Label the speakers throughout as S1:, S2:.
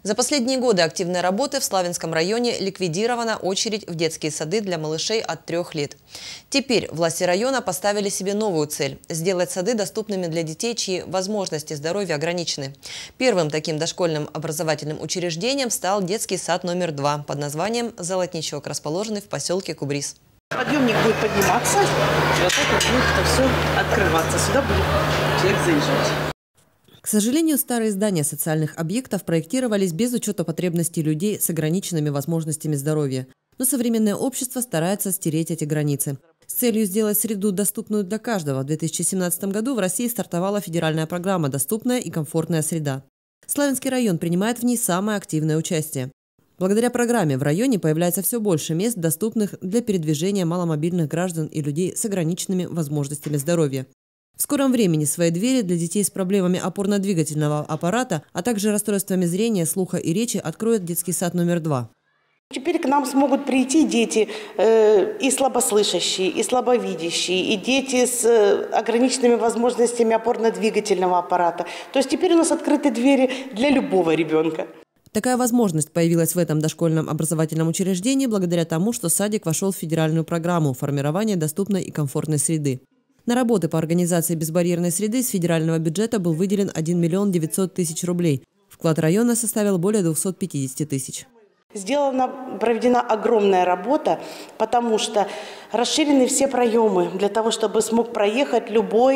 S1: За последние годы активной работы в Славянском районе ликвидирована очередь в детские сады для малышей от 3 лет. Теперь власти района поставили себе новую цель – сделать сады доступными для детей, чьи возможности здоровья ограничены. Первым таким дошкольным образовательным учреждением стал детский сад номер 2 под названием «Золотничок», расположенный в поселке Кубрис.
S2: Подъемник будет подниматься, и вот так вот будет это все открываться. Сюда будет человек заезжать.
S1: К сожалению, старые здания социальных объектов проектировались без учета потребностей людей с ограниченными возможностями здоровья. Но современное общество старается стереть эти границы. С целью сделать среду доступную для каждого в 2017 году в России стартовала федеральная программа «Доступная и комфортная среда». Славянский район принимает в ней самое активное участие. Благодаря программе в районе появляется все больше мест, доступных для передвижения маломобильных граждан и людей с ограниченными возможностями здоровья. В скором времени свои двери для детей с проблемами опорно-двигательного аппарата, а также расстройствами зрения, слуха и речи откроет детский сад номер 2.
S2: Теперь к нам смогут прийти дети и слабослышащие, и слабовидящие, и дети с ограниченными возможностями опорно-двигательного аппарата. То есть теперь у нас открыты двери для любого ребенка.
S1: Такая возможность появилась в этом дошкольном образовательном учреждении благодаря тому, что садик вошел в федеральную программу формирования доступной и комфортной среды. На работы по организации безбарьерной среды с федерального бюджета был выделен 1 миллион 900 тысяч рублей. Вклад района составил более 250 тысяч.
S2: Проведена огромная работа, потому что расширены все проемы для того, чтобы смог проехать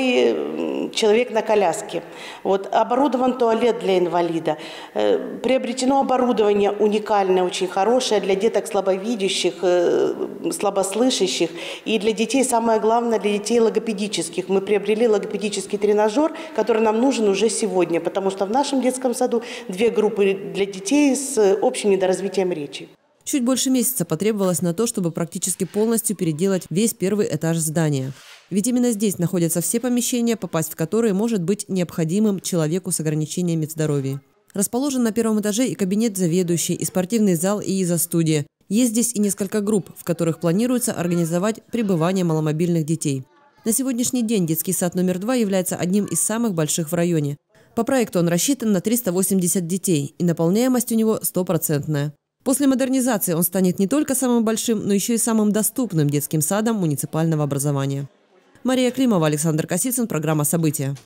S2: любой человек на коляске. Вот, оборудован туалет для инвалида. Приобретено оборудование уникальное, очень хорошее для деток слабовидящих, слабослышащих и для детей, самое главное, для детей логопедических. Мы приобрели логопедический тренажер, который нам нужен уже сегодня, потому что в нашем детском саду 2 группы для детей с общим недоразвитием речи.
S1: Чуть больше месяца потребовалось на то, чтобы практически полностью переделать весь первый этаж здания. Ведь именно здесь находятся все помещения, попасть в которые может быть необходимым человеку с ограничениями в здоровье. Расположен на 1-м этаже и кабинет заведующей, и спортивный зал, и изо-студия. Есть здесь и несколько групп, в которых планируется организовать пребывание маломобильных детей. На сегодняшний день детский сад номер 2 является одним из самых больших в районе. По проекту он рассчитан на 380 детей, и наполняемость у него 100%. После модернизации он станет не только самым большим, но еще и самым доступным детским садом муниципального образования. Мария Климова, Александр Косицын, программа «События».